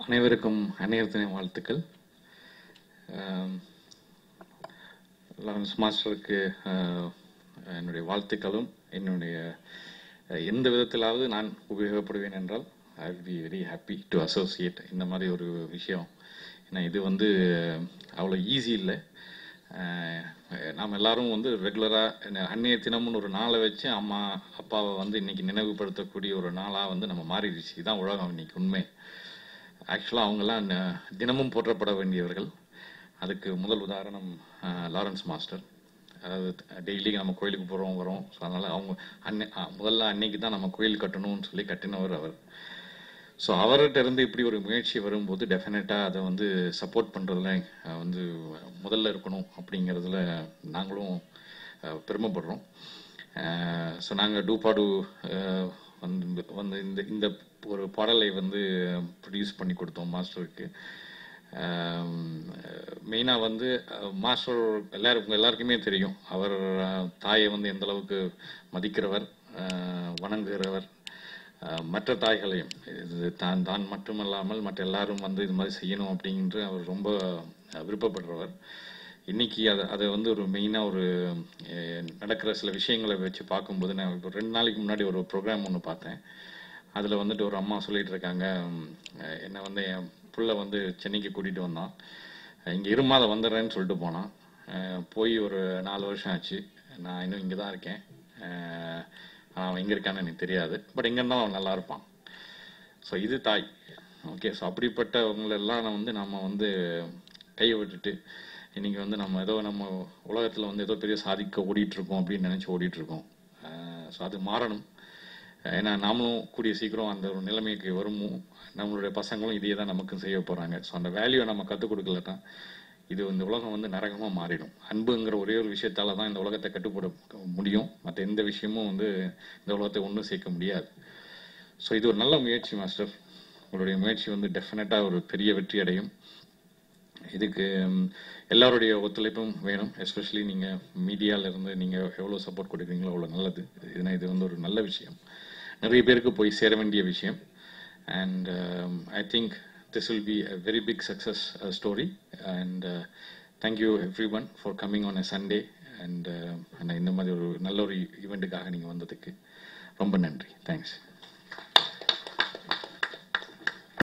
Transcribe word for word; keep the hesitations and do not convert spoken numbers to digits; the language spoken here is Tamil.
அனைவருக்கும் அந்நியர் தின வாழ்த்துக்கள். லாரன்ஸ் மாஸ்டருக்கு என்னுடைய வாழ்த்துக்களும், என்னுடைய எந்த விதத்திலாவது நான் உபயோகப்படுவேன் என்றால் I will be very happy to associate இந்த மாதிரி ஒரு விஷயம். ஏன்னா இது வந்து அவ்வளோ ஈஸி இல்லை. நாம் எல்லாரும் வந்து ரெகுலராக அந்நிய தினம்னு ஒரு நாளை வச்சு அம்மா அப்பாவை வந்து இன்னைக்கு நினைவுபடுத்தக்கூடிய ஒரு நாளாக வந்து நம்ம மாறிடுச்சு. இதுதான் உலகம் இன்னைக்கு உண்மை. ஆக்சுவலாக அவங்கெல்லாம் தினமும் போற்றப்பட வேண்டியவர்கள். அதுக்கு முதல் உதாரணம் லாரன்ஸ் மாஸ்டர். அதாவது டெய்லிக்கு நம்ம கோயிலுக்கு போகிறோம் வரோம். ஸோ அதனால் அவங்க அன்னை முதல்ல அன்னைக்கு தான் நம்ம கோயில் கட்டணும்னு சொல்லி கட்டினவர் அவர். ஸோ அவர்கிட்ட இருந்து இப்படி ஒரு முயற்சி வரும்போது டெஃபினட்டாக அதை வந்து சப்போர்ட் பண்ணுறதுல வந்து முதல்ல இருக்கணும் அப்படிங்கிறதுல நாங்களும் பெருமைப்படுறோம். ஸோ நாங்கள் டூபாடு வந்து வந்து இந்த இந்த ஒரு பாடலை வந்து ப்ரொடியூஸ் பண்ணி கொடுத்தோம் மாஸ்டருக்கு. மெயினாக வந்து மாஸ்டர் எல்லாரும் உங்கள் எல்லாருக்குமே தெரியும், அவர் தாயை வந்து எந்த அளவுக்கு மதிக்கிறவர், வணங்குகிறவர். மற்ற தாய்களையும் இது தான் தான் மட்டுமல்லாமல் மற்ற எல்லாரும் வந்து இது மாதிரி செய்யணும் அப்படின்ற அவர் ரொம்ப விருப்பப்படுறவர். இன்னைக்கு அதை அதை வந்து ஒரு மெயினாக ஒரு நடக்கிற சில விஷயங்களை வச்சு பார்க்கும்போது, நான் இப்போ ரெண்டு நாளைக்கு முன்னாடி ஒரு ப்ரோக்ராம் ஒன்று பார்த்தேன். அதில் வந்துட்டு ஒரு அம்மா சொல்லிட்டு இருக்காங்க, என்னை வந்து என் புள்ள வந்து சென்னைக்கு கூட்டிகிட்டு வந்தான், இங்கே இருமாத வந்துடுறேன்னு சொல்லிட்டு போனான். போய் ஒரு நாலு வருஷம் ஆச்சு, நான் இன்னும் இங்கே தான் இருக்கேன், அவன் எங்கே இருக்கான்னு எனக்கு தெரியாது, பட் எங்கே இருந்தாலும் அவன் நல்லா இருப்பான். ஸோ இது தாய். ஓகே, ஸோ அப்படிப்பட்டவங்களெல்லாம் வந்து நம்ம வந்து கையை விட்டுட்டு இன்னைக்கு வந்து நம்ம ஏதோ நம்ம உலகத்தில் வந்து ஏதோ பெரிய சாதிக்க ஓடிட்டுருக்கோம் அப்படின்னு நினச்சி ஓடிட்டுருக்கோம். ஸோ அது மாறணும். ஏன்னா நாமளும் கூடிய சீக்கிரம் அந்த ஒரு நிலைமைக்கு வருமோ, நம்மளுடைய பசங்களும் இதையே தான் நமக்கும் செய்ய போகிறாங்க. ஸோ அந்த வேல்யூவை நம்ம கற்றுக் கொடுக்கலன்னா இது இந்த உலகம் வந்து நரகமாக மாறிடும். அன்புங்கிற ஒரே ஒரு விஷயத்தால தான் இந்த உலகத்தை கட்டுப்பட முடியும். மற்ற எந்த விஷயமும் வந்து இந்த உலகத்தை ஒன்றும் சேர்க்க முடியாது. ஸோ இது ஒரு நல்ல முயற்சி மாஸ்டர். உங்களுடைய முயற்சி வந்து டெஃபினட்டாக ஒரு பெரிய வெற்றி அடையும். இதுக்கு எல்லாருடைய ஒத்துழைப்பும் வேணும். எஸ்பெஷலி நீங்கள் மீடியாவிலேருந்து நீங்கள் எவ்வளோ சப்போர்ட் கொடுக்குறீங்களோ அவ்வளோ நல்லது. ஏன்னா இது வந்து ஒரு நல்ல விஷயம், நிறைய பேருக்கு போய் சேர வேண்டிய விஷயம். And I think this will be a very big success uh, story, and uh, thank you everyone for coming on a Sunday, and uh, இந்த மாதிரி ஒரு நல்ல ஒரு ஈவெண்ட்டுக்காக நீங்கள் வந்ததுக்கு ரொம்ப நன்றி. தேங்க்ஸ்.